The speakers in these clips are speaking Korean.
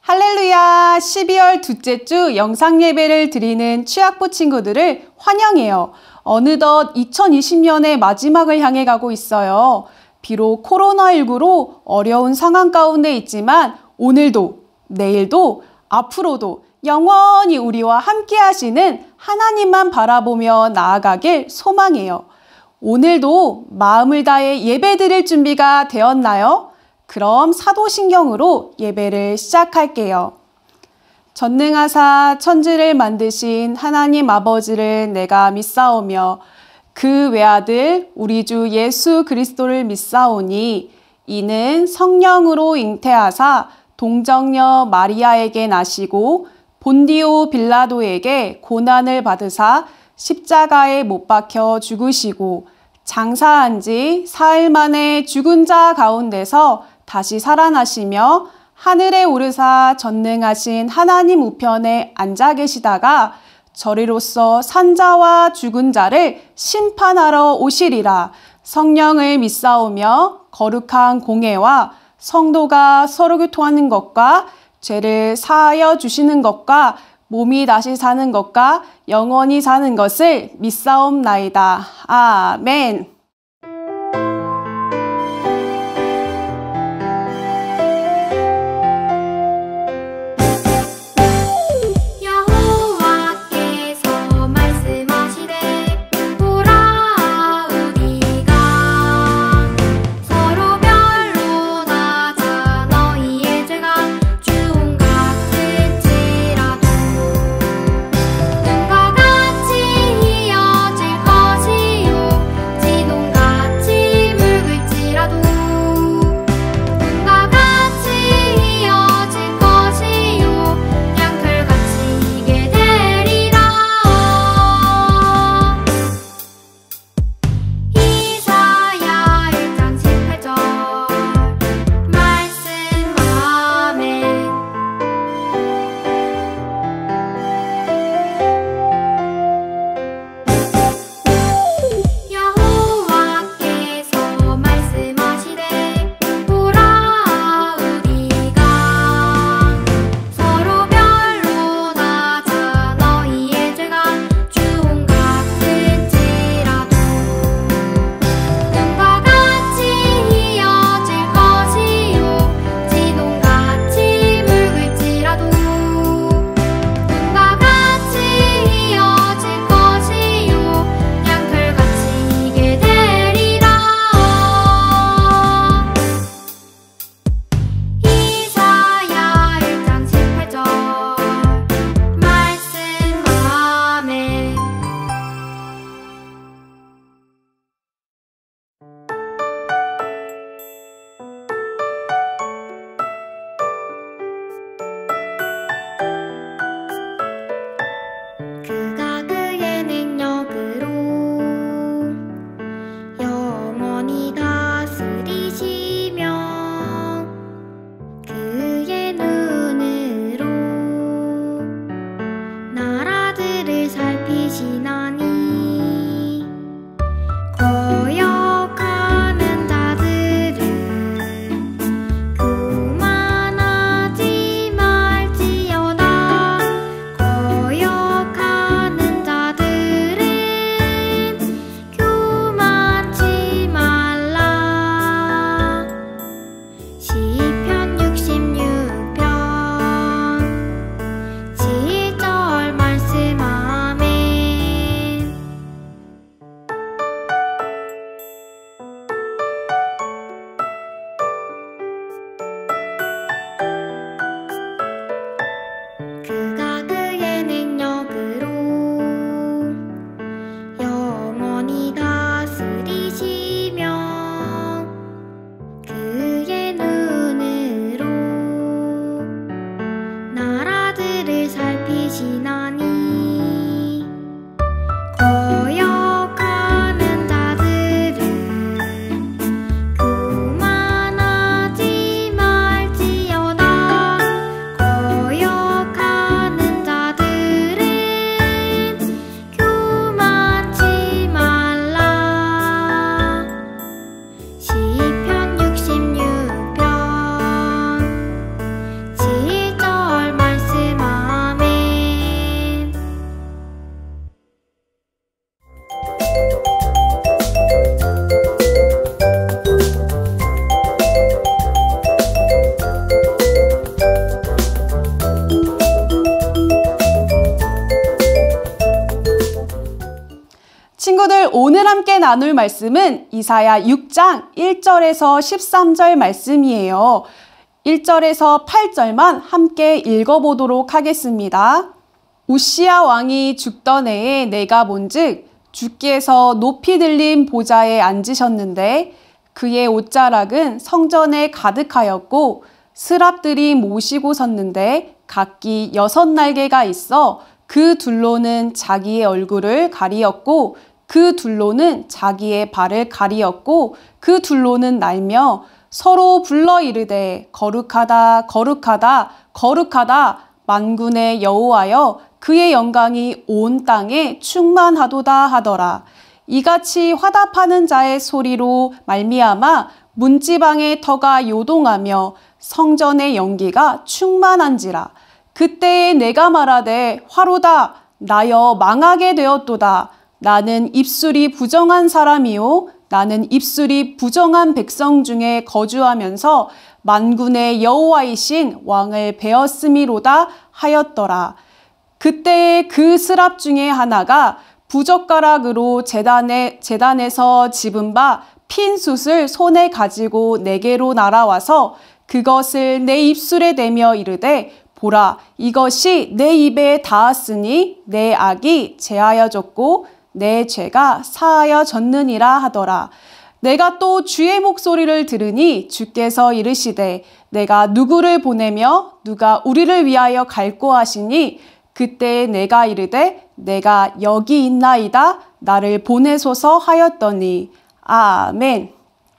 할렐루야! 12월 둘째 주 영상 예배를 드리는 취학부 친구들을 환영해요. 어느덧 2020년의 마지막을 향해 가고 있어요. 비록 코로나19로 어려운 상황 가운데 있지만 오늘도, 내일도, 앞으로도 영원히 우리와 함께 하시는 하나님만 바라보며 나아가길 소망해요. 오늘도 마음을 다해 예배 드릴 준비가 되었나요? 그럼 사도신경으로 예배를 시작할게요. 전능하사 천지를 만드신 하나님 아버지를 내가 믿사오며 그 외아들 우리 주 예수 그리스도를 믿사오니 이는 성령으로 잉태하사 동정녀 마리아에게 나시고 본디오 빌라도에게 고난을 받으사 십자가에 못 박혀 죽으시고 장사한 지 사흘 만에 죽은 자 가운데서 다시 살아나시며 하늘에 오르사 전능하신 하나님 우편에 앉아 계시다가 저리로서 산자와 죽은 자를 심판하러 오시리라. 성령을 믿사오며 거룩한 공회와 성도가 서로 교통하는 것과 죄를 사하여 주시는 것과 몸이 다시 사는 것과 영원히 사는 것을 믿사옵나이다. 아멘. 눈과 같이 이어질 것이요 지도 오늘 함께 나눌 말씀은 이사야 6장 1절에서 13절 말씀이에요. 1절에서 8절만 함께 읽어보도록 하겠습니다. 우시야 왕이 죽던 해에 내가 본즉 주께서 높이 들린 보좌에 앉으셨는데 그의 옷자락은 성전에 가득하였고 스랍들이 모시고 섰는데 각기 6날개가 있어 그 둘로는 자기의 얼굴을 가리었고 그 둘로는 자기의 발을 가리었고 그 둘로는 날며 서로 불러 이르되 거룩하다 거룩하다 거룩하다 만군의 여호와여 그의 영광이 온 땅에 충만하도다 하더라. 이같이 화답하는 자의 소리로 말미암아 문지방의 터가 요동하며 성전의 연기가 충만한지라. 그때에 내가 말하되 화로다 나여 망하게 되었도다. 나는 입술이 부정한 사람이요 나는 입술이 부정한 백성 중에 거주하면서 만군의 여호와이신 왕을 베었음이로다 하였더라. 그때에 그 스랍 중에 하나가 부젓가락으로 제단에서 집은 바 핀 숯을 손에 가지고 내게로 날아와서 그것을 내 입술에 대며 이르되 보라 이것이 내 입에 닿았으니 내 악이 제하여졌고 내 죄가 사하여졌느니라 하더라. 내가 또 주의 목소리를 들으니 주께서 이르시되 내가 누구를 보내며 누가 우리를 위하여 갈꼬 하시니 그때 내가 이르되 내가 여기 있나이다 나를 보내소서 하였더니 아멘.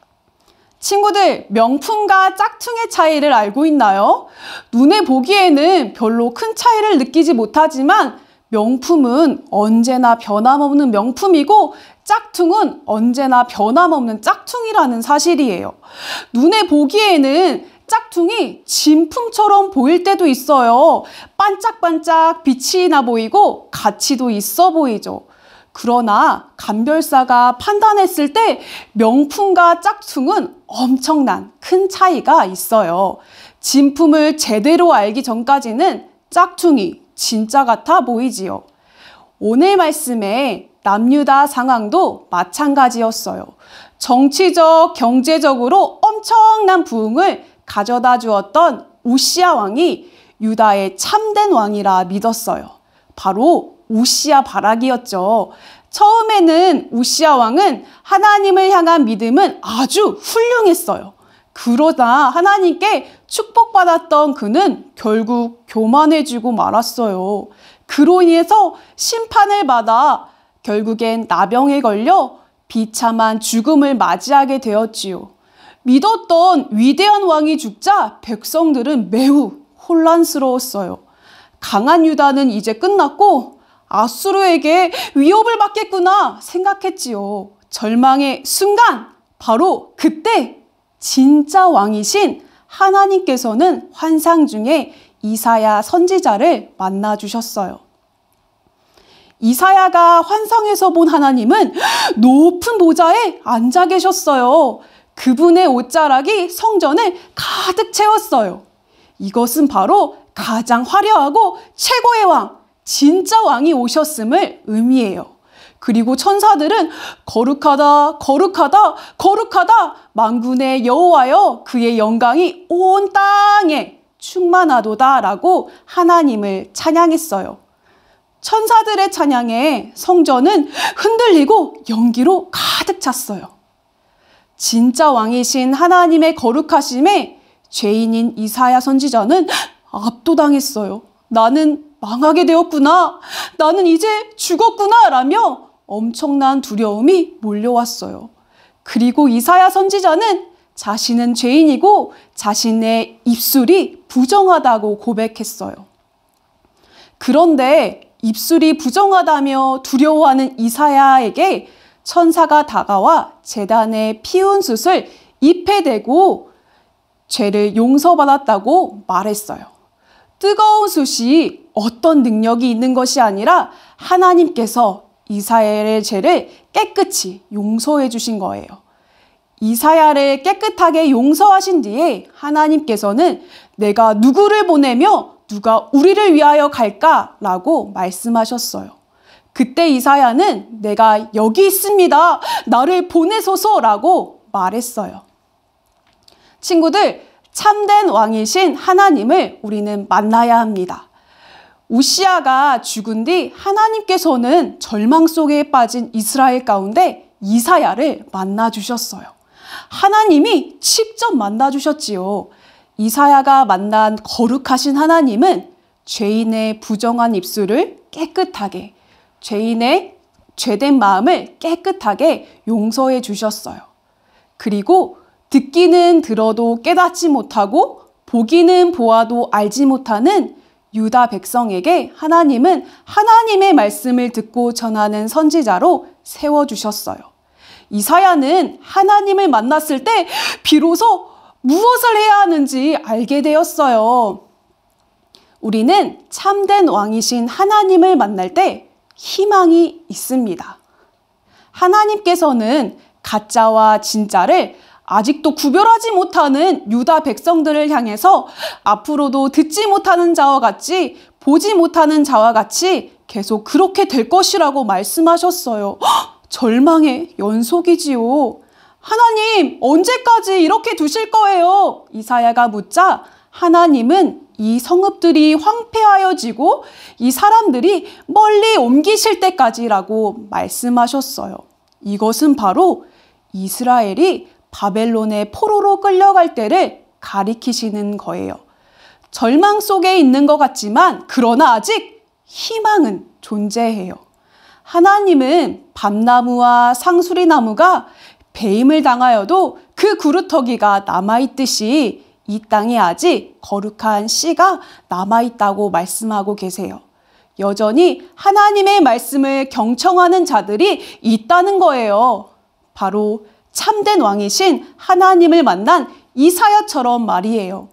친구들, 명품과 짝퉁의 차이를 알고 있나요? 눈에 보기에는 별로 큰 차이를 느끼지 못하지만 명품은 언제나 변함없는 명품이고 짝퉁은 언제나 변함없는 짝퉁이라는 사실이에요. 눈에 보기에는 짝퉁이 진품처럼 보일 때도 있어요. 반짝반짝 빛이 나 보이고 가치도 있어 보이죠. 그러나 감별사가 판단했을 때 명품과 짝퉁은 엄청난 큰 차이가 있어요. 진품을 제대로 알기 전까지는 짝퉁이 진짜 같아 보이지요. 오늘 말씀에 남유다 상황도 마찬가지였어요. 정치적, 경제적으로 엄청난 부흥을 가져다 주었던 우시야 왕이 유다의 참된 왕이라 믿었어요. 바로 우시야 바락이었죠. 처음에는 우시야 왕은 하나님을 향한 믿음은 아주 훌륭했어요. 그러다 하나님께 축복받았던 그는 결국 교만해지고 말았어요. 그로 인해서 심판을 받아 결국엔 나병에 걸려 비참한 죽음을 맞이하게 되었지요. 믿었던 위대한 왕이 죽자 백성들은 매우 혼란스러웠어요. 강한 유다는 이제 끝났고 아수르에게 위협을 받겠구나 생각했지요. 절망의 순간, 바로 그때 진짜 왕이신 하나님께서는 환상 중에 이사야 선지자를 만나 주셨어요. 이사야가 환상에서 본 하나님은 높은 보좌에 앉아 계셨어요. 그분의 옷자락이 성전을 가득 채웠어요. 이것은 바로 가장 화려하고 최고의 왕, 진짜 왕이 오셨음을 의미해요. 그리고 천사들은 거룩하다, 거룩하다, 거룩하다, 만군의 여호와여 그의 영광이 온 땅에 충만하도다 라고 하나님을 찬양했어요. 천사들의 찬양에 성전은 흔들리고 연기로 가득 찼어요. 진짜 왕이신 하나님의 거룩하심에 죄인인 이사야 선지자는 압도당했어요. 나는 망하게 되었구나. 나는 이제 죽었구나. 라며 엄청난 두려움이 몰려왔어요. 그리고 이사야 선지자는 자신은 죄인이고 자신의 입술이 부정하다고 고백했어요. 그런데 입술이 부정하다며 두려워하는 이사야에게 천사가 다가와 제단에 피운 숯을 입에 대고 죄를 용서받았다고 말했어요. 뜨거운 숯이 어떤 능력이 있는 것이 아니라 하나님께서 이사야의 죄를 깨끗이 용서해 주신 거예요. 이사야를 깨끗하게 용서하신 뒤에 하나님께서는 내가 누구를 보내며 누가 우리를 위하여 갈까라고 말씀하셨어요. 그때 이사야는 내가 여기 있습니다. 나를 보내소서라고 말했어요. 친구들, 참된 왕이신 하나님을 우리는 만나야 합니다. 우시아가 죽은 뒤 하나님께서는 절망 속에 빠진 이스라엘 가운데 이사야를 만나주셨어요. 하나님이 직접 만나주셨지요. 이사야가 만난 거룩하신 하나님은 죄인의 부정한 입술을 깨끗하게, 죄인의 죄된 마음을 깨끗하게 용서해 주셨어요. 그리고 듣기는 들어도 깨닫지 못하고 보기는 보아도 알지 못하는 유다 백성에게 하나님은 하나님의 말씀을 듣고 전하는 선지자로 세워주셨어요. 이사야는 하나님을 만났을 때 비로소 무엇을 해야 하는지 알게 되었어요. 우리는 참된 왕이신 하나님을 만날 때 희망이 있습니다. 하나님께서는 가짜와 진짜를 아직도 구별하지 못하는 유다 백성들을 향해서 앞으로도 듣지 못하는 자와 같이 보지 못하는 자와 같이 계속 그렇게 될 것이라고 말씀하셨어요. 절망의 연속이지요. 하나님, 언제까지 이렇게 두실 거예요? 이사야가 묻자 하나님은 이 성읍들이 황폐하여지고 이 사람들이 멀리 옮기실 때까지라고 말씀하셨어요. 이것은 바로 이스라엘이 바벨론의 포로로 끌려갈 때를 가리키시는 거예요. 절망 속에 있는 것 같지만 그러나 아직 희망은 존재해요. 하나님은 밤나무와 상수리나무가 배임을 당하여도 그 구루터기가 남아있듯이 이 땅에 아직 거룩한 씨가 남아있다고 말씀하고 계세요. 여전히 하나님의 말씀을 경청하는 자들이 있다는 거예요. 바로 참된 왕이신 하나님을 만난 이사야처럼 말이에요.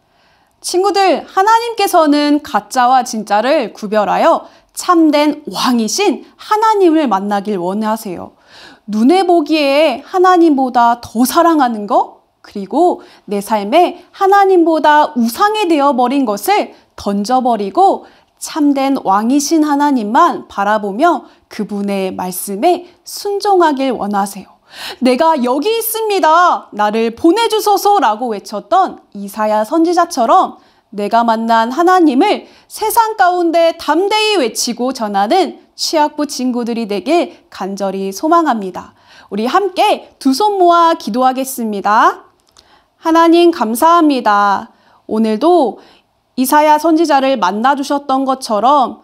친구들, 하나님께서는 가짜와 진짜를 구별하여 참된 왕이신 하나님을 만나길 원하세요. 눈에 보기에 하나님보다 더 사랑하는 것, 그리고 내 삶에 하나님보다 우상이 되어버린 것을 던져버리고 참된 왕이신 하나님만 바라보며 그분의 말씀에 순종하길 원하세요. 내가 여기 있습니다. 나를 보내주소서라고 외쳤던 이사야 선지자처럼 내가 만난 하나님을 세상 가운데 담대히 외치고 전하는 취학부 친구들이 되길 간절히 소망합니다. 우리 함께 두 손 모아 기도하겠습니다. 하나님 감사합니다. 오늘도 이사야 선지자를 만나주셨던 것처럼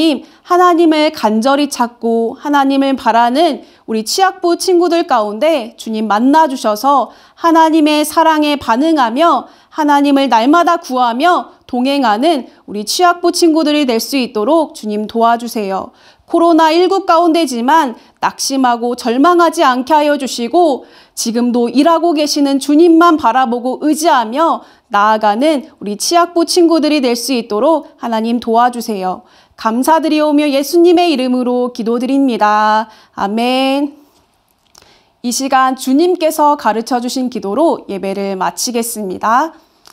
하나님을 간절히 찾고 하나님을 바라는 우리 취학부 친구들 가운데 주님 만나주셔서 하나님의 사랑에 반응하며 하나님을 날마다 구하며 동행하는 우리 취학부 친구들이 될 수 있도록 주님 도와주세요. 코로나19 가운데지만 낙심하고 절망하지 않게 하여 주시고 지금도 일하고 계시는 주님만 바라보고 의지하며 나아가는 우리 취학부 친구들이 될 수 있도록 하나님 도와주세요. 감사드리오며 예수님의 이름으로 기도드립니다. 아멘. 이 시간 주님께서 가르쳐 주신 기도로 예배를 마치겠습니다.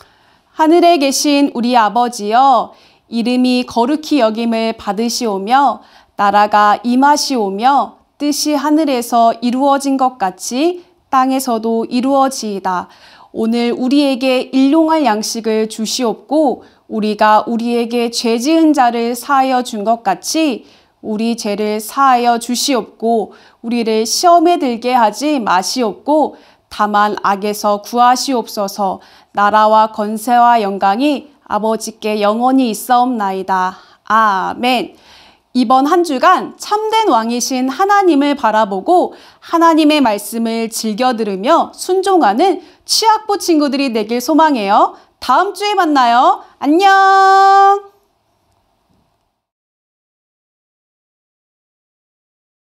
하늘에 계신 우리 아버지여, 이름이 거룩히 여김을 받으시오며 나라가 임하시오며 뜻이 하늘에서 이루어진 것 같이 땅에서도 이루어지이다. 오늘 우리에게 일용할 양식을 주시옵고 우리가 우리에게 죄 지은 자를 사하여 준 것 같이 우리 죄를 사하여 주시옵고 우리를 시험에 들게 하지 마시옵고 다만 악에서 구하시옵소서. 나라와 권세와 영광이 아버지께 영원히 있사옵나이다. 아멘. 이번 한 주간 참된 왕이신 하나님을 바라보고 하나님의 말씀을 즐겨 들으며 순종하는 취학부 친구들이 되길 소망해요. 다음 주에 만나요. 안녕.